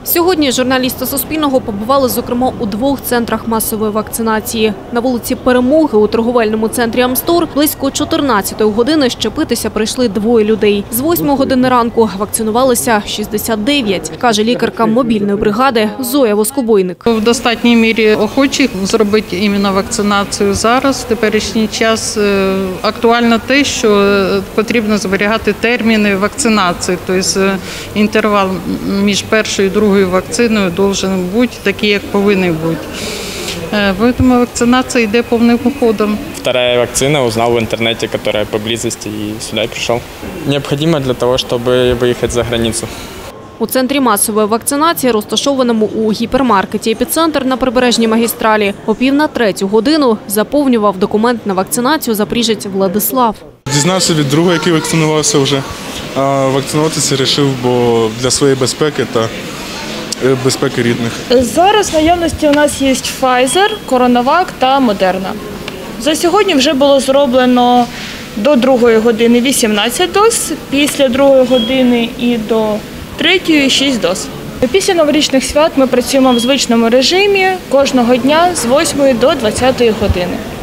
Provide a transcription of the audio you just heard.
Сьогодні журналісти Суспільного побували, зокрема, у 2 центрах масової вакцинації. На вулиці Перемоги у торговельному центрі «Амстор» близько 14-ї години щепитися прийшли 2 людей. З 8 години ранку вакцинувалися 69, каже лікарка мобільної бригади Зоя Воскобойник. В достатній мірі охочих зробити іменно вакцинацію зараз. В теперішній час актуально те, що потрібно зберігати терміни вакцинації, тобто інтервал між першою і другою вакциною має бути такий, як повинен бути. Тому вакцинація йде повним ходом. Вторая вакцина узнал в интернете, которая поблизости, и сюда пришел. Необходимо для того, чтобы выехать за границу. У центрі масової вакцинації, розташованому у гіпермаркеті «Епіцентр» на Прибережній магістралі, о 2:45 годину заповнював документ на вакцинацію запоріжець Владислав. Дізнався від друга, який вакцинувався вже. А вакцинуватися вирішив, бо для своєї безпеки та безпеки рідних. Зараз в наявності у нас є Pfizer, CoronaVac та Moderna. За сьогодні вже було зроблено до 2 години 18 доз, після 2 години і до 3 – 6 доз. Після новорічних свят ми працюємо в звичному режимі кожного дня з 8 до 20 години.